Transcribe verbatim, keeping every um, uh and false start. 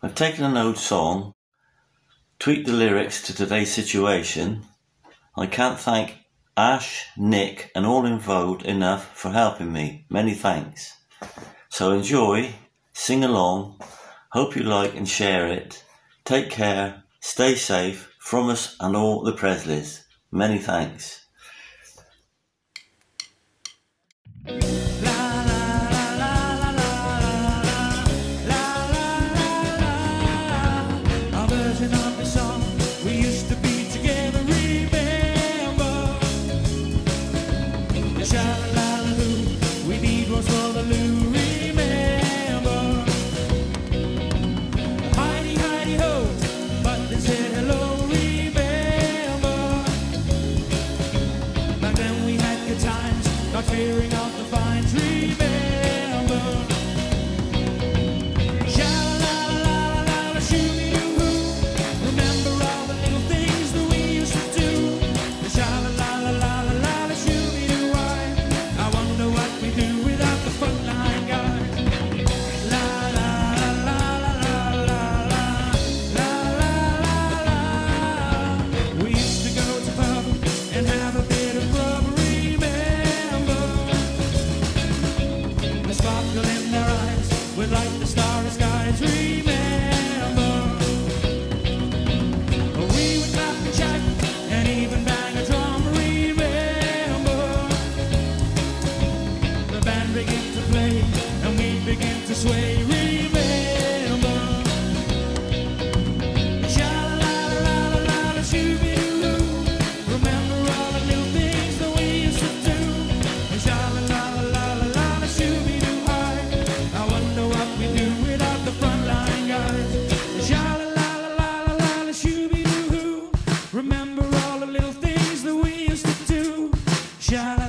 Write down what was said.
I've taken an old song, tweaked the lyrics to today's situation. I can't thank Ash, Nick and all involved enough for helping me. Many thanks. So enjoy, sing along, hope you like and share it. Take care, stay safe from us and all the Presleys. Many thanks. Not fearing of the fines, remember. Sha-la-la-la-la-la, shoo-dee-doo-hoo. Remember all the little things that we used to do. Sha-la-la-la-la-la, shoo-dee-doo-why. I wonder what we do without the frontline guys. La-la-la-la-la-la-la-la-la-la. We used to go to pub and have a bit of grub. Sparkle in their eyes, with like the starry skies. Remember, we would clap and chat and even bang a drum. Remember, the band began to play and we began to sway. Remember, sha-la-la-la-la-la, shoo-be-doo-doo. Remember all the little things that we used to do. Sha-la-la-la-la-la, shoo-be-doo. We do without the frontline guys. Sha-la-la-la-la-la, shoo-be-doo-hoo. Remember all the little things that we used to do. Sha-la